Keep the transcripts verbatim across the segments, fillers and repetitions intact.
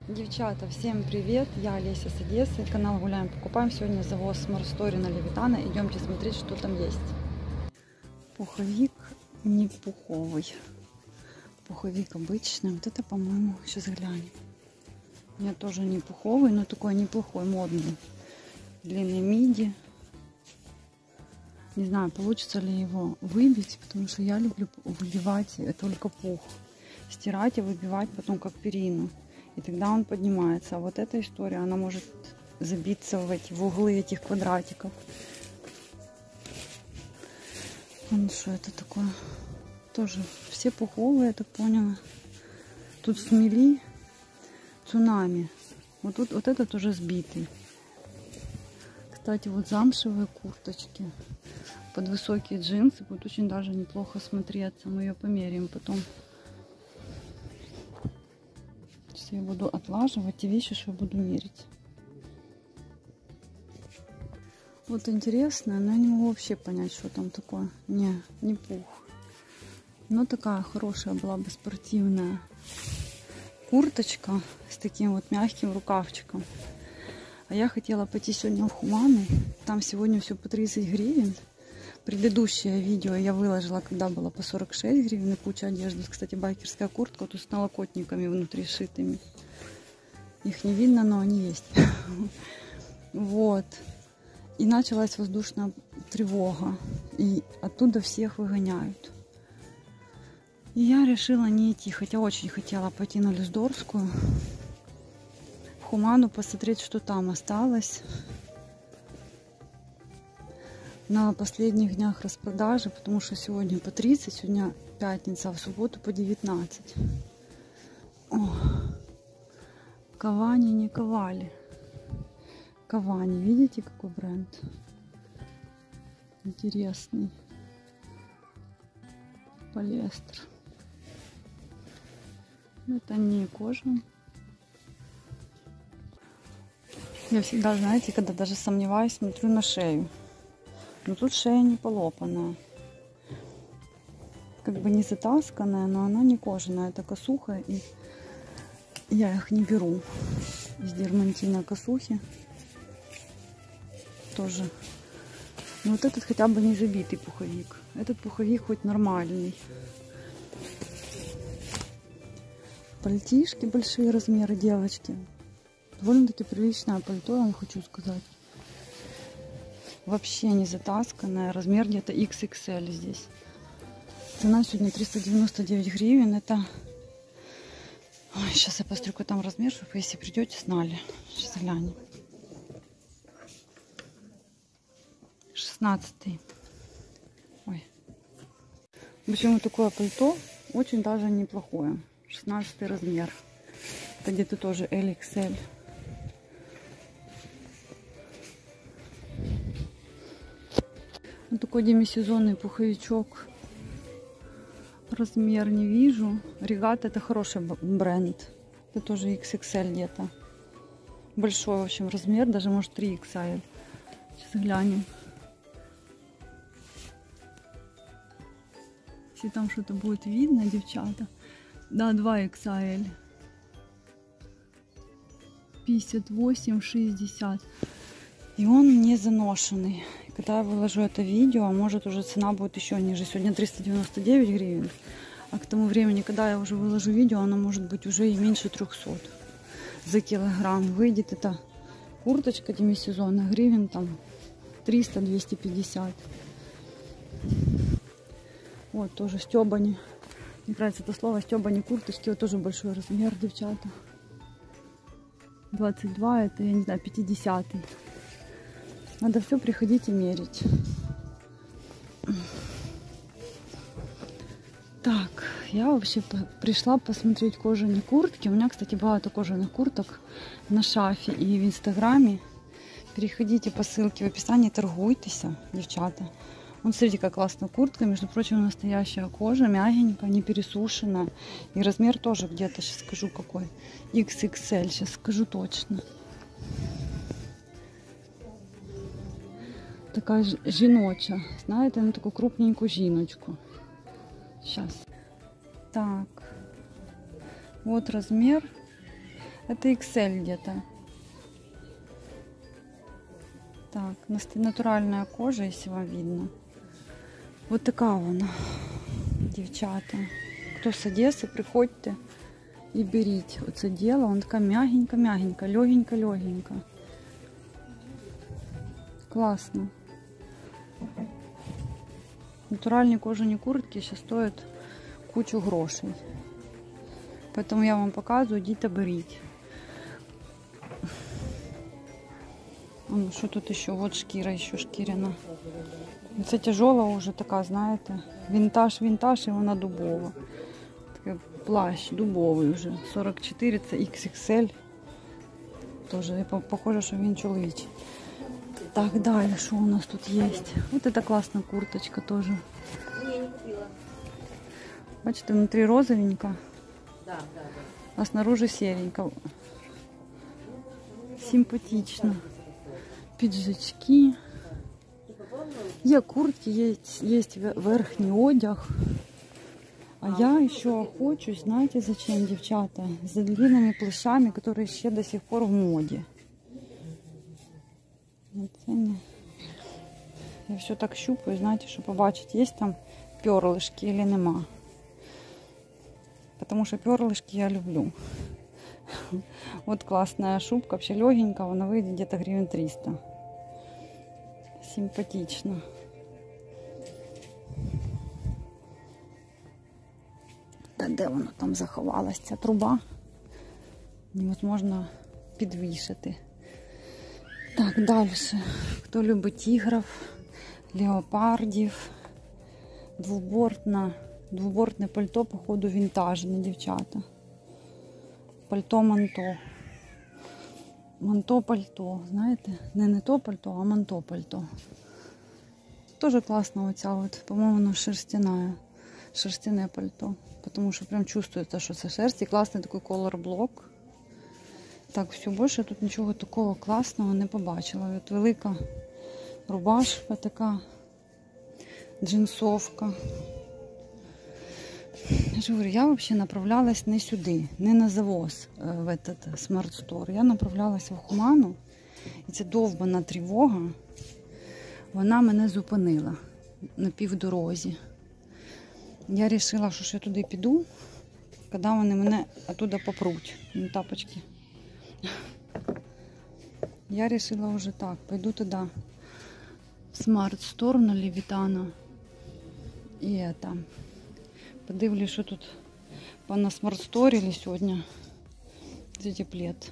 Девчата, всем привет! Я Олеся с Одессы, канал Гуляем Покупаем. Сегодня завоз Smart Story на Левитана. Идемте смотреть, что там есть. Пуховик не пуховый. Пуховик обычный. Вот это, по-моему, сейчас глянем. У меня тоже не пуховый, но такой неплохой, модный. Длинный миди. Не знаю, получится ли его выбить, потому что я люблю выбивать только пух. Стирать и выбивать потом как перину. И тогда он поднимается. А вот эта история, она может забиться в эти в углы этих квадратиков. Ну что это такое? Тоже все пуховые, я так поняла. Тут смели цунами. Вот тут вот этот уже сбитый. Кстати, вот замшевые курточки под высокие джинсы будут очень даже неплохо смотреться. Мы ее померяем потом. Сейчас я буду отлаживать те вещи, что я буду мерить. Вот интересно, но я не могу вообще понять, что там такое. Не, не пух. Но такая хорошая была бы спортивная курточка с таким вот мягким рукавчиком. А я хотела пойти сегодня в Хуманы. Там сегодня все по тридцать гривен. Предыдущее видео я выложила, когда было по сорок шесть гривен, и куча одежды. Кстати, байкерская куртка тут с налокотниками внутри шитыми. Их не видно, но они есть. Вот. И началась воздушная тревога. И оттуда всех выгоняют. И я решила не идти, хотя очень хотела пойти на Люздорскую. В Хуману посмотреть, что там осталось. На последних днях распродажи, потому что сегодня по тридцать, сегодня пятница, а в субботу по девятнадцать. О, Кавани не ковали. Кавани, видите, какой бренд? Интересный. Полиэстер. Это не кожа. Я всегда, знаете, когда даже сомневаюсь, смотрю на шею. Но тут шея не полопанная. Как бы не затасканная, но она не кожаная. Это косуха, и я их не беру. Из дермантина косухи. Тоже. Но вот этот хотя бы не забитый пуховик. Этот пуховик хоть нормальный. Пальтишки большие размеры, девочки. Довольно-таки приличное пальто, я вам хочу сказать. Вообще не затасканная. Размер где-то икс икс эль здесь. Цена сегодня триста девяносто девять гривен. Это... Ой, сейчас я посмотрю, какой там размер, чтобы если придете, знали. Сейчас глянем. шестнадцатый. Ой. В общем, вот такое пальто. Очень даже неплохое. шестнадцатый размер. Это где-то тоже эль икс эль. Вот такой демисезонный пуховичок. Размер не вижу. Регата — это хороший бренд. Это тоже икс икс эль где-то. Большой, в общем, размер. Даже может три икс эль. Сейчас глянем. Если там что-то будет видно, девчата. Да, два икс эль. пятьдесят восемь шестьдесят. И он не заношенный. Когда я выложу это видео, может уже цена будет еще ниже. Сегодня триста девяносто девять гривен. А к тому времени, когда я уже выложу видео, она может быть уже и меньше трёхсот за килограмм. Выйдет эта курточка демисезонная гривен там триста — двести пятьдесят. Вот тоже стёбани. Мне нравится это слово стёбани курточки. Вот тоже большой размер, девчата. двадцать два, это, я не знаю, пятидесятый. Надо все приходить и мерить. Так, я вообще пришла посмотреть кожаные куртки. У меня, кстати, бывает кожаных курток на шафе и в инстаграме. Переходите по ссылке в описании, торгуйтесь, девчата. Вон, смотрите, какая классная куртка. Между прочим, настоящая кожа, мягенькая, не пересушенная. И размер тоже где-то, сейчас скажу какой. икс икс эль, сейчас скажу точно. Такая жіноча. Знаєте, на таку крупненькую жіночку. Сейчас. Так. Вот размер. Это икс эль где-то. Так, натуральная кожа, если вам видно. Вот така вона, дівчата. Хто з Одеси, приходьте і беріть оце діло. Вона така мягенька-мягенька, легенька-легенька. Классно. Натуральні кожані куртки ще стоять кучу грошей. Поэтому я вам показую, идите беріть. Ну, что тут еще? Вот шкира еще шкіряна. Це тяжела уже така, знаєте, вінтаж, вінтаж і вона дубова. Такий плащ дубовий вже. сорок чотири, це ікс ікс ель. Тоже похоже, що він чоловічий. Так, далі, що у нас тут є? Вот эта класна курточка тоже. Не, не купила. Бачите, внутри розовенька, Да, да, да. а снаружи серенька. Симпатично. Піджачки. Є куртки, є, є верхній одяг. А я ще хочу, знаєте, зачем, дівчата? За длинними плащами, які ще до сих пор в моді. Я все так щупаю, знаєте, щоб побачити, є там перлышки или нема. Потому что перлышки я люблю. Вот классная шубка, вообще легенькая, она выйдет где-то гривен триста. Симпатично. Та де воно там заховалась, ця труба? Невозможно підвішати. Так, далі. Хто любить тигрів, леопардів, двубортна, двубортне пальто, походу, вінтажне, дівчата. Пальто-манто. Манто-пальто, знаєте? Не не то пальто, а манто-пальто. Тоже классно оця от, по-моєму, воно шерстяне, шерстяне пальто. Потому що прям чувствується, що це шерсть. І класний такий колор-блок. Так, все, більше тут нічого такого класного не побачила. От велика рубашка така, джинсовка. Я ж говорю, я взагалі направлялась не сюди, не на завоз в этот Smart Store. Я направлялась в Охману. І ця довбана тривога, вона мене зупинила на півдорозі. Я вирішила, що я туди піду, коли вони мене оттуда попруть. Ну, тапочки. Я вирішила вже так, пойду туди в Smart Store на Левітана. І это, подивлюсь, що тут на Smart Store сьогодні. Це плед.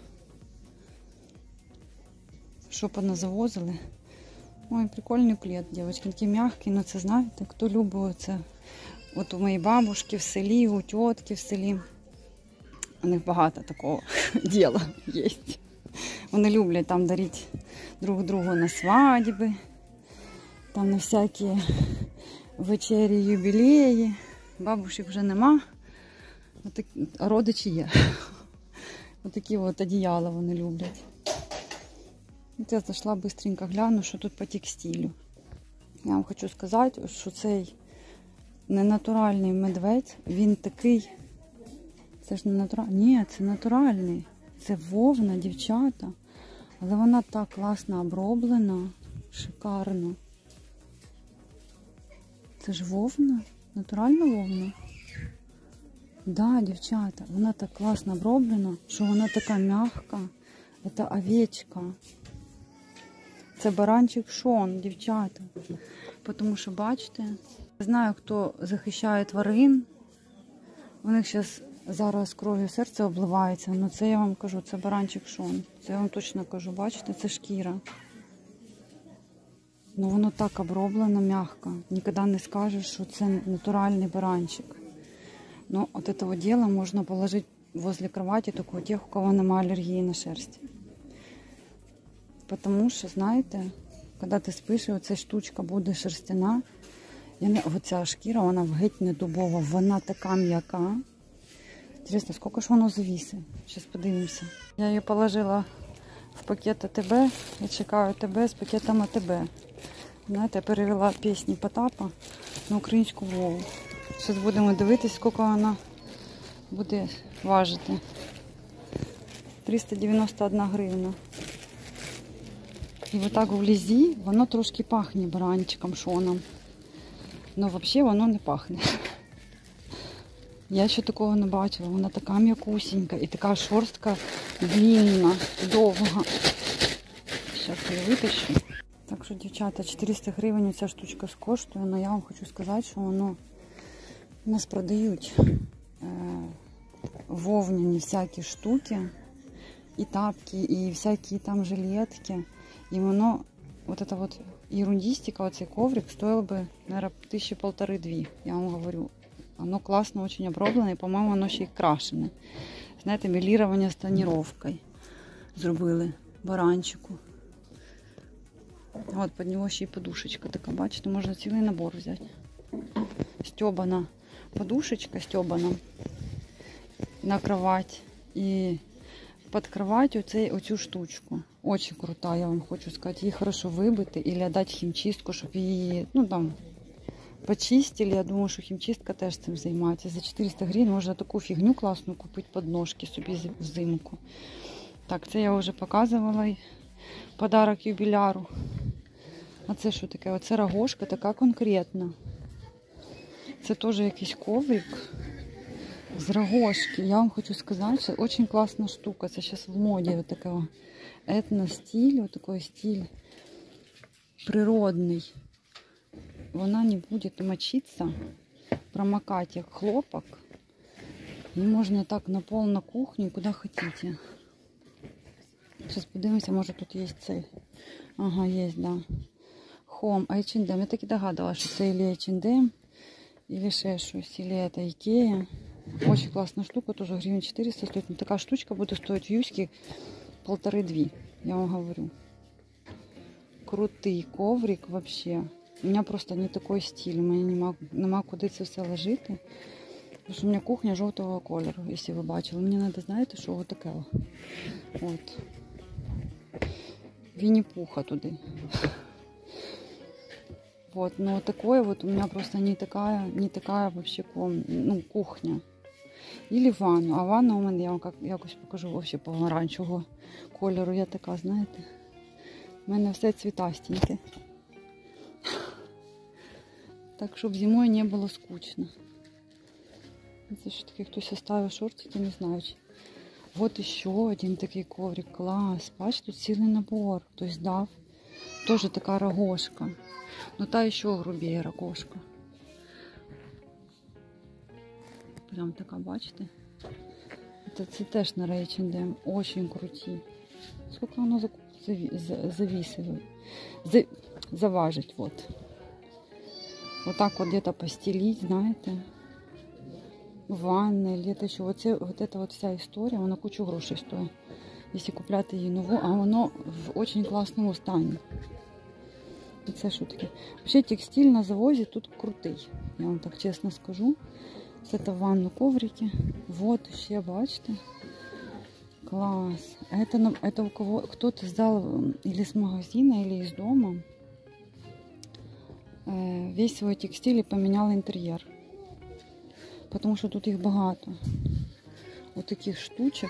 Що поназавозили. Ой, прикольний плед, дівчатки, такий м'який, ну це знаєте, хто любить це. От у моєї бабушки в селі, у тітки в селі. У них багато такого діла є. Вони люблять там дарити друг другу на свадьби, там на всякі вечері, юбілеї. Бабушек вже нема, а родичі є. Отакі от одіяла вони люблять. От я зайшла швидко гляну, що тут по текстилю. Я вам хочу сказати, що цей ненатуральний медведь, він такий, це ж не натуральний, ні, це натуральний, це вовна, дівчата, але вона так класно оброблена, шикарно. Це ж вовна, натуральна вовна. Да, дівчата, вона так класно оброблена, що вона така м'яка, це овечка. Це баранчик Шон, дівчата. Тому що, бачите, я знаю, хто захищає тварин. У них зараз, зараз кров'ю серце обливається. Але це я вам кажу, це баранчик Шон. Це я вам точно кажу, бачите, це шкіра. Ну воно так оброблено, м'яко. Ніколи не скажеш, що це натуральний баранчик. Ну, от этого дела можна положити возле кровати только у тех, у кого немає алергії на шерсть. Потому що, знаєте, коли ти спиш, і оця штучка буде шерстяна, не... оця шкіра, вона геть не дубова, вона така м'яка. Інтересно, скільки ж воно завісить? Зараз подивимося. Я її положила в пакет АТБ, я чекаю АТБ з пакетом АТБ. Знаєте, я перевела пісні Потапа на українську мову. Зараз будемо дивитися, скільки вона буде важити. триста дев'яносто одна гривна. І отак вблизі воно трошки пахне баранчиком шоном. Но взагалі воно не пахне. Я ще такого не бачила. Вона така м'якусенька і така шорстка длинна, довга. Зараз я витащу. Так що, дівчата, чотириста гривень ця штучка коштує, але я вам хочу сказати, що воно у нас продають е, вовняні всякі штуки, і тапки, і всякі там жилетки. І воно, от эта вот ерундистика, оцей коврик стоїв би, наверное, тисячі полтори-дві, я вам говорю. Воно класно, очень оброблене, і, по-моєму, воно ще й крашене. Знаєте, мелірування з тоніровкою зробили баранчику. От, під нього ще й подушечка така, бачите, можна цілий набор взяти. Стьобана подушечка, стьобана на кровать. І під кровать оцей, оцю штучку. Очень крута, я вам хочу сказати. Її хорошо вибити і дати хімчистку, щоб її, ну там, почистили. Я думаю, що хімчистка теж цим займається. За чотириста гривень можна таку фігню класну купити під ножки собі взимку. Так, це я вже показувала. Подарок юбіляру. А це що таке? Оце рогожка така конкретна. Це теж якийсь коврик з рогожки. Я вам хочу сказати, що дуже класна штука. Це зараз в моді отакого етностиль, отакий стиль природний. Вона не буде мочитися, промокати як хлопок. І можна так на пол, на кухню, куди хочете. Зараз подивимося, може тут є цей. Ага, є, да. Home, ейч енд ем. Я так і догадувалася, що це или ейч енд ем, или ще щось, или це Ікея. Очень класна штука, теж гривень чотириста стоїть. Но така штучка буде стоїть в Юське полтори-дві, я вам говорю. Крутий коврик вообще. У мене просто не такий стиль, мені нема, нема куди це все ложити. Тому що у мене кухня жовтого кольору, якщо ви бачили. Мені треба, знаєте, що ось таке. От. Винни-Пуха туди. Вот, но такое вот у меня просто не такая, не такая вообще ком, ну, кухня. Или ванну. А ванна у мене, я вам как, якось покажу, вообще помаранчевого кольору. Я така, знаєте, у мене все цвітастеньке. Так, щоб зимою не було скучно. Це ж таки хтось оставив шортики, не знаю. Вот еще один такий коврик, класс. Бачите, тут цілий набор. Хтось дав. Тоже така рогожка. Но та еще грубее рогожка. Прям така, бачите? Це, це теж на ейч енд ем. Очень круті. Сколько воно завісило? За, заважить, вот. Вот так вот где-то постелить, знаете. В ванной, или это еще. Вот, це, вот эта вот вся история, вона кучу грошей стоїть. Якщо купляти її нову, а воно в очень класному стані. І це що таке? Взагалі текстиль на завозі тут крутий. Я вам так чесно скажу. Це ванну коврики. Вот ще, бачите? Класс. Это, это у кого кто-то сдал или с магазина, или из дома весь свой текстиль и поменял интерьер. Потому что тут их багато. Вот таких штучек.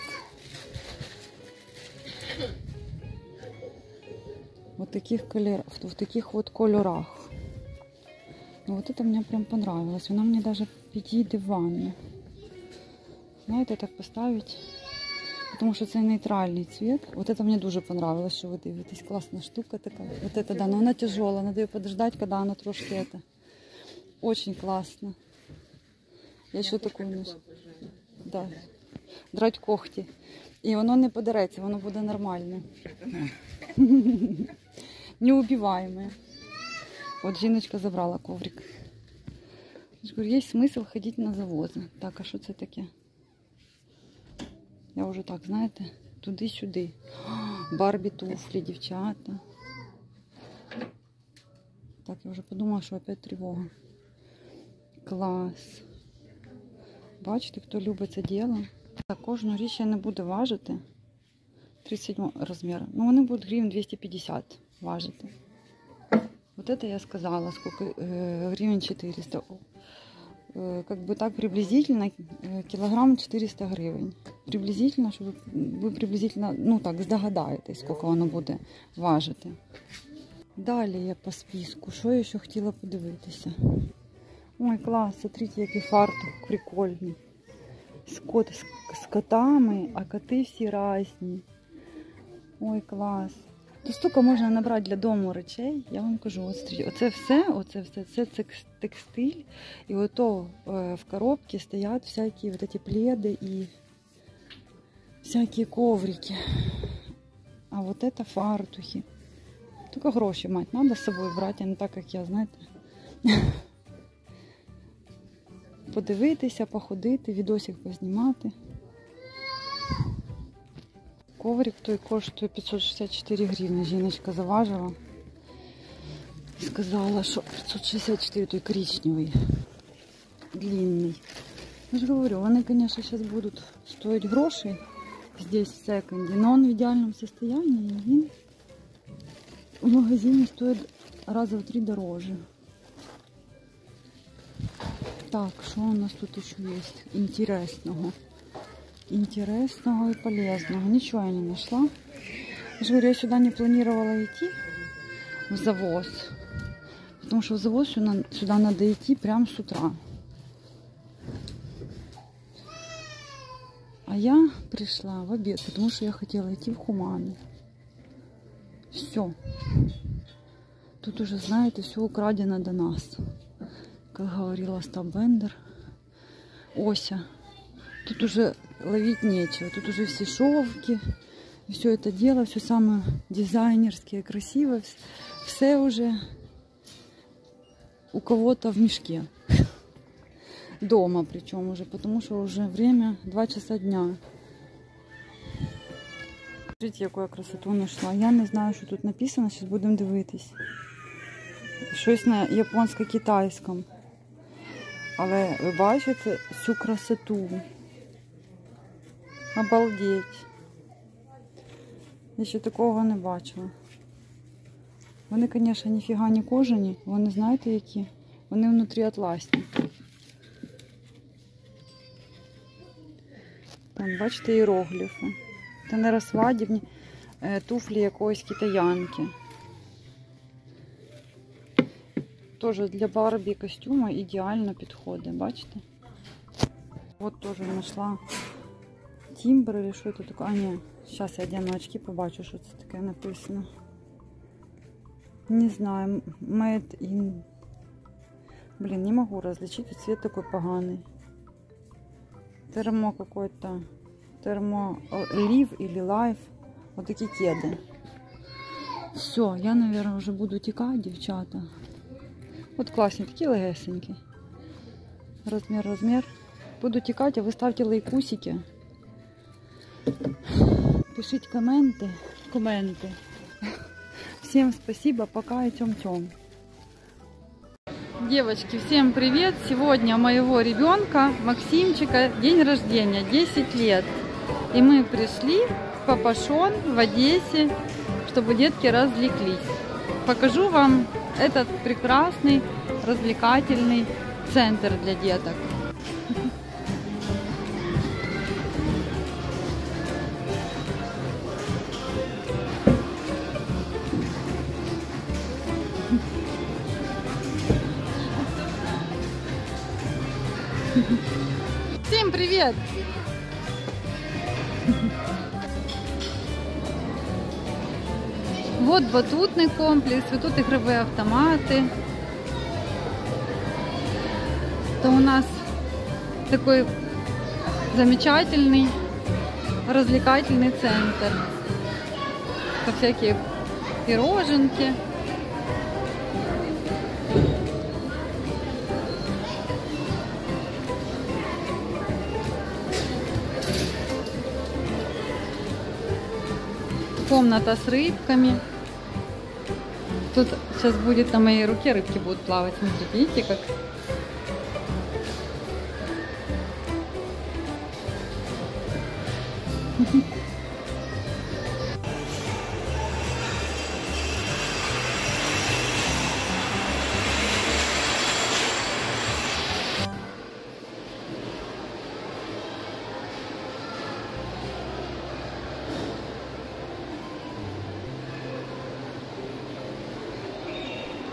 Вот таких колер... в таких вот кольорах. Ну, вот это мне прям понравилось. Она мне даже підійде в ванну. Знаєте, так поставить. Потому что это нейтральный цвет. Вот это мне дуже понравилось, что вы дивитесь. Классная штука такая. Вот это, да, но она тяжелая. Надо ее подождать, когда она трошки это. Очень классно. Я еще такую ношу. Да. Драть когти. І воно не подереться, воно буде нормальне. Неубиваемое. Вот жіночка забрала коврик. Я говорю, є смисл ходити на завози. Так, а що це таке? Я вже так, знаєте, туди-сюди. Барбі туфлі, дівчата. Так, я вже подумала, що опять тривога. Клас. Бачите, хто любить це діло. Так, кожну річ я не буду важити. тридцять сьомого розміру. Ну, вони будуть гривень двісті п'ятдесят важити. Вот это я сказала, сколько э, гривен четыреста. Э, как бы так приблизительно э, килограмм четыреста гривен. приблизительно, щоб ви приблизительно, ну так, здогадаєтесь, скільки воно буде важити. Далі я по списку, що я ще хотіла подивитися. Ой, клас, смотрите, який фартух прикольний. З, кот, з, з котами, а коти всі різні. Ой, клас. Тут стільки можна набрати для дому речей, я вам кажу. Оце все, оце все, це текстиль. І ото в коробці стоять всякі вот эти пледи і всякі коврики. А вот это фартухи. Тільки гроші мати треба з собою брати, а не так, як я, знаєте. Подивитися, походити, відосик познімати. Коврик той коштує п'ятсот шістдесят чотири гривні. Жіночка заважила. Сказала, що п'ятсот шістдесят чотири, той коричневий, длинний. Я ж говорю, вони, звісно, зараз будуть стоїти гроші здесь в секонді, но він в ідеальному состоянии, і він в магазині стоїть раза в три дороже. Так, что у нас тут еще есть интересного? Интересного и полезного. Ничего я не нашла. Я же говорю, я сюда не планировала идти, в завоз. Потому что в завоз сюда надо идти прямо с утра. А я пришла в обед, потому что я хотела идти в Хуманы. Все. Тут уже, знаете, все украдено до нас. Как говорила Стабендер, Ося, тут уже ловить нечего, тут уже все шовки, все это дело, все самое дизайнерское, красивое, все уже у кого-то в мешке, дома причем уже, потому что уже время два часа дня. Смотрите, яку я красоту нашла, я не знаю, що тут написано, зараз будемо дивитись. Щось на японсько-китайському. Але ви бачите всю красоту. Обалдеть. Я ще такого не бачила. Вони, звісно, ніфіга не кожані. Вони, знаєте, які? Вони внутрі атласні. Там, бачите, іерогліфи. Це не розсвадібні туфлі якоїсь китаянки. Тоже для Барбі костюма ідеально підходить, бачите? Вот тоже знайшла тимбр или що це таке? А, ні, зараз я одягну очки, побачу, що це таке написано. Не знаю, made in... Блин, не могу различить, цвет такой поганый. Термо какой-то, термо лив или лайф. Вот такие кеды. Все, я, наверное, уже буду тікати, дівчата. От класні, такі легесенькі. Розмір, розмір. Буду тікати, а ви ставте лайкусики. Пишіть коменти. Коменти. Всем спасибо, пока и тем-тем. Девочки, всем привет! Сегодня у моего ребенка, Максимчика, день рождения, десять лет. И мы пришли в Папашон в Одессе, чтобы детки развлеклись. Покажу вам этот прекрасный развлекательный центр для деток. Всем привет! Вот батутный комплекс, вот тут игровые автоматы. Это у нас такой замечательный развлекательный центр. Это всякие пироженки. Комната с рыбками. Тут сейчас будет на моей руке рыбки будут плавать. Смотрите, видите как?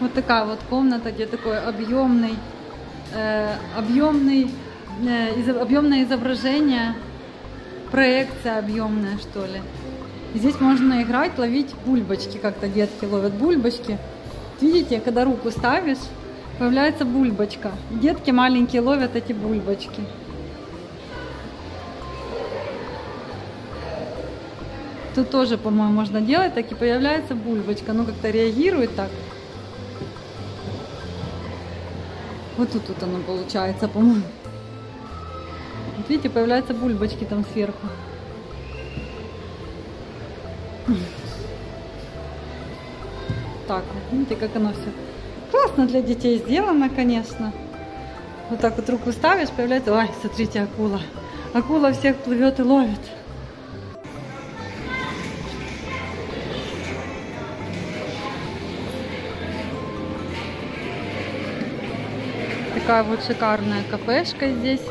Вот такая вот комната, где такой объемный, э, объемный, э, из, объемное изображение, проекция объемная, что ли. Здесь можно играть, ловить бульбочки, как-то детки ловят бульбочки. Видите, когда руку ставишь, появляется бульбочка. Детки маленькие ловят эти бульбочки. Тут тоже, по-моему, можно делать, так и появляется бульбочка. Ну, как-то реагирует так. Вот тут вот оно получается, по-моему. Вот видите, появляются бульбочки там сверху. Так, видите, как оно все классно для детей сделано, конечно. Вот так вот руку ставишь, появляется... Ой, смотрите, акула. Акула всех плывет и ловит. Такая вот шикарная кафешка здесь.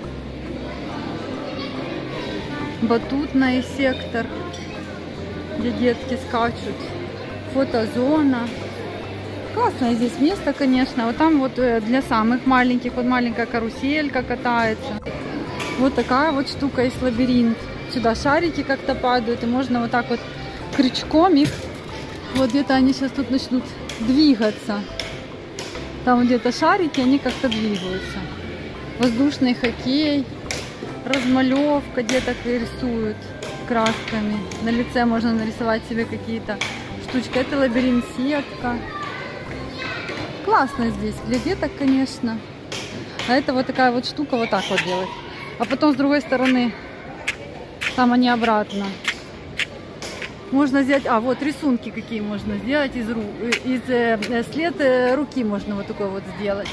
Батутный сектор, где детки скачут. Фотозона. Классное здесь место, конечно. Вот там вот для самых маленьких, вот маленькая каруселька катается. Вот такая вот штука, есть лабиринт. Сюда шарики как-то падают, и можно вот так вот крючком их, вот где-то они сейчас тут начнут двигаться. Там где-то шарики, они как-то двигаются. Воздушный хоккей, размалевка, деток рисуют красками. На лице можно нарисовать себе какие-то штучки. Это лабиринт-сетка. Классно здесь для деток, конечно. А это вот такая вот штука, вот так вот делать. А потом с другой стороны, там они обратно. Можно сделать, а вот рисунки какие можно сделать из рук, из э, след э, руки можно вот такой вот сделать.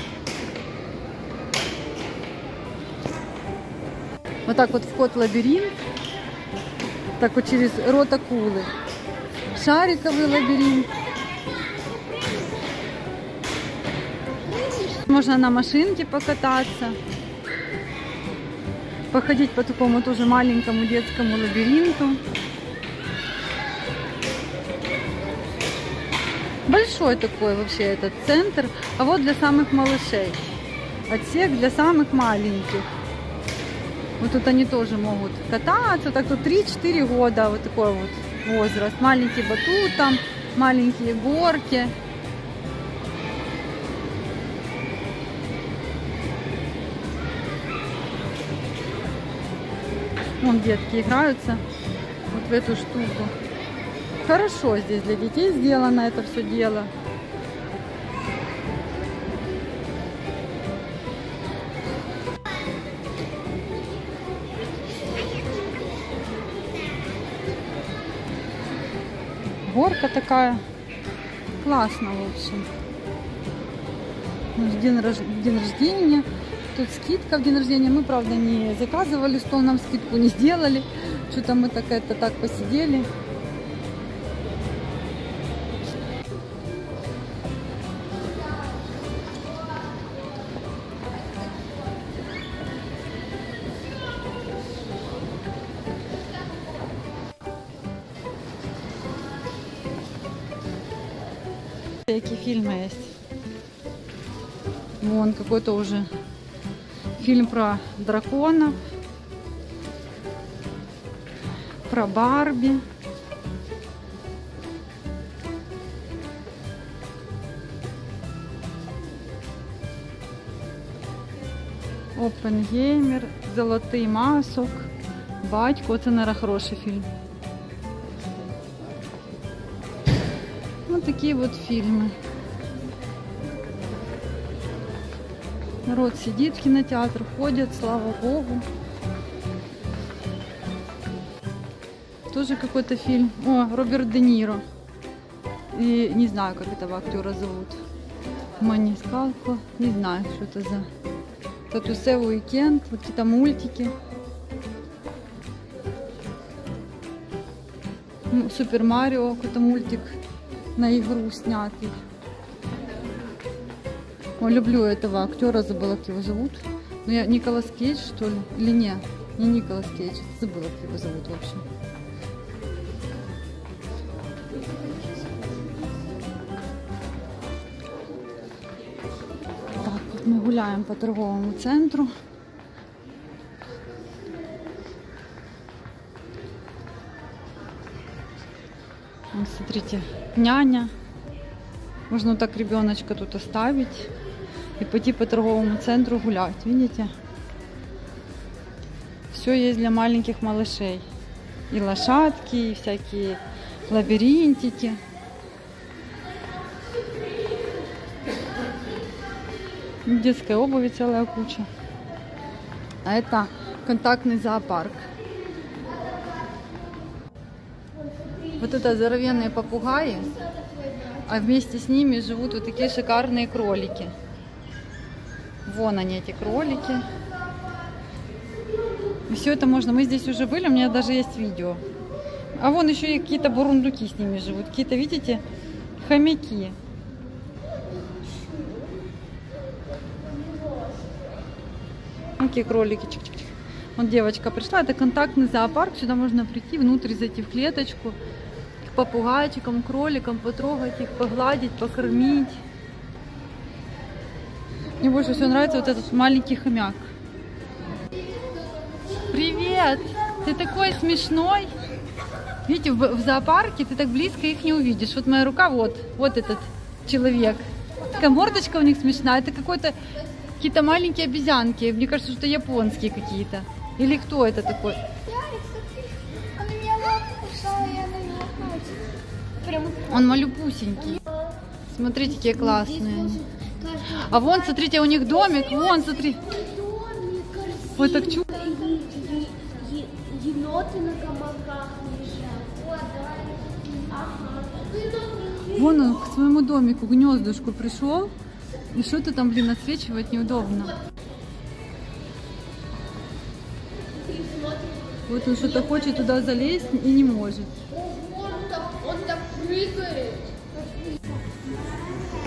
Вот так вот вход в лабиринт, так вот через рот акулы. Шариковый лабиринт. Можно на машинке покататься, походить по такому тоже маленькому детскому лабиринту. Большой такой вообще этот центр, а вот для самых малышей. Отсек для самых маленьких. Вот тут они тоже могут кататься. Так тут три-четыре года, вот такой вот возраст. Маленький батут там, маленькие горки. Вон детки играются вот в эту штуку. Хорошо здесь для детей сделано это все дело. Горка такая. Классно, в общем. День, рож... день рождения. Тут скидка в день рождения. Мы, правда, не заказывали стол, нам скидку не сделали. Что-то мы так это так посидели. Какие фильмы есть. Вон какой-то уже фильм про драконов, про Барби. Оппенгеймер, Золотий масок, Батько. Це, наверное, хороший фильм. Вот такие вот фильмы. Народ сидит в кинотеатр, ходят, слава богу. Тоже какой-то фильм. О, Роберт Де Ниро. И не знаю, как этого актера зовут. Манискалко. Не знаю, что это за... Татусе Уикенд. Вот какие-то мультики. Супер Марио. Какой-то мультик на игру снятый. О, люблю этого актера, забыла, как его зовут. Ну, я Николас Кейдж, что ли? Или не? Не Николас Кейдж. Забыла, как его зовут, в общем. Мы гуляем по торговому центру. Вот, смотрите, няня. Можно вот так ребеночка тут оставить и пойти по торговому центру гулять. Видите? Все есть для маленьких малышей. И лошадки, и всякие лабиринтики. Детской обуви целая куча. А это контактный зоопарк. Вот это здоровенные попугаи, а вместе с ними живут вот такие шикарные кролики. Вон они, эти кролики. И все это можно. Мы здесь уже были, у меня даже есть видео. А вон еще и какие-то бурундуки с ними живут. Какие-то, видите, хомяки. Какие кролики. Чик-чик-чик. Вот девочка пришла, это контактный зоопарк. Сюда можно прийти, внутрь зайти в клеточку. К попугайчикам, кроликам, потрогать их, погладить, покормить. Мне больше всего нравится вот этот маленький хомяк. Привет! Ты такой смешной. Видите, в, в зоопарке ты так близко их не увидишь. Вот моя рука, вот, вот этот человек. Такая мордочка у них смешная. Это какой-то, какие-то маленькие обезьянки. Мне кажется, что японские какие-то. Или кто это такой? Он малюпусенький. Смотрите, какие классные. А вон, смотрите, у них домик. Вон, смотри. Ой, так чудо. Еноты на гамаках лежат. Вон он к своему домику, гнездышку пришел. И что-то там, блин, отсвечивать неудобно. Вот он что-то хочет туда залезть и не может. Он так, он так прыгает.